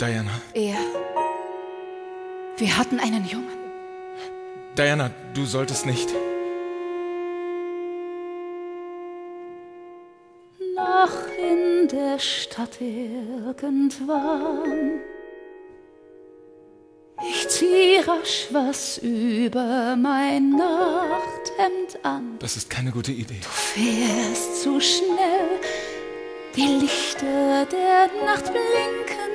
Diana. Wir hatten einen Jungen. Diana, du solltest nicht. Noch in der Stadt irgendwann. Ich zieh rasch was über mein Nachthemd an. Das ist keine gute Idee. Du fährst zu schnell, die Lichter der Nacht blinken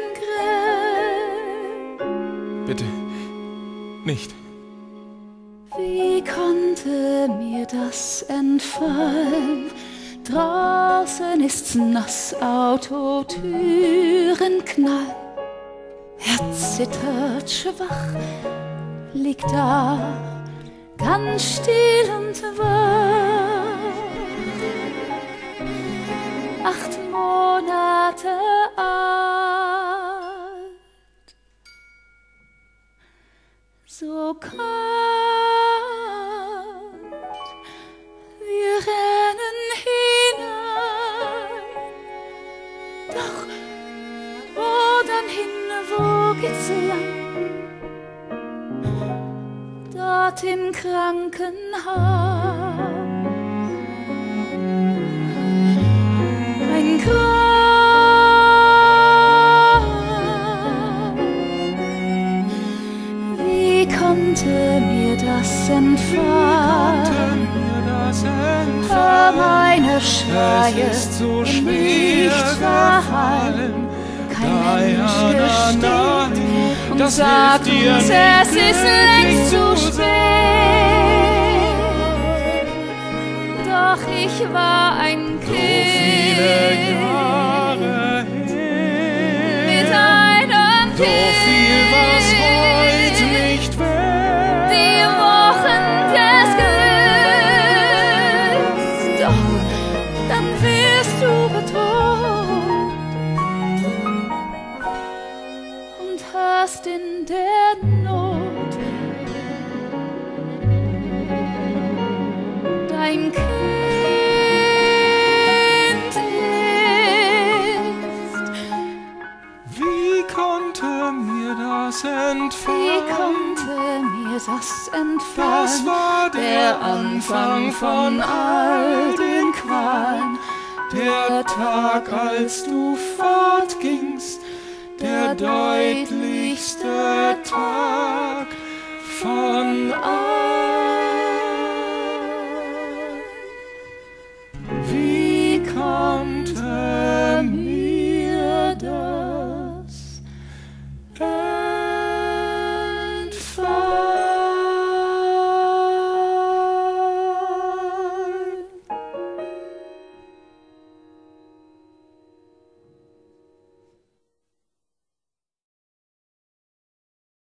grell. Bitte, nicht. Wie konnte mir das entfallen? Draußen ist's nass, Autotüren knallen. Er zittert schwach, liegt da, ganz still und wach. 8 Monate alt, so kalt, wir rennen hinein. Doch wo dann hin, wo geht's lang? Dort im Krankenhaus. Ein Grab. Wie konnte mir das entfallen? Hör meine Schreie so schwer nicht verhallen. Kein Mensch gesteht und das sagt hilft dir uns, nicht, es ist längst zu spät. Doch ich war ein Kind. So viele Jahre her. Mit einem So viel, was heute nicht wäre. Die Wochen des Glücks. Doch dann wirst du bedroht und hast in der Not dein Kind ist. Wie konnte mir das entfallen? Wie konnte mir das entfallen? Das war der Anfang von all den Qualen. Der Tag, als du fortgingst, der deutlichste Tag von allen.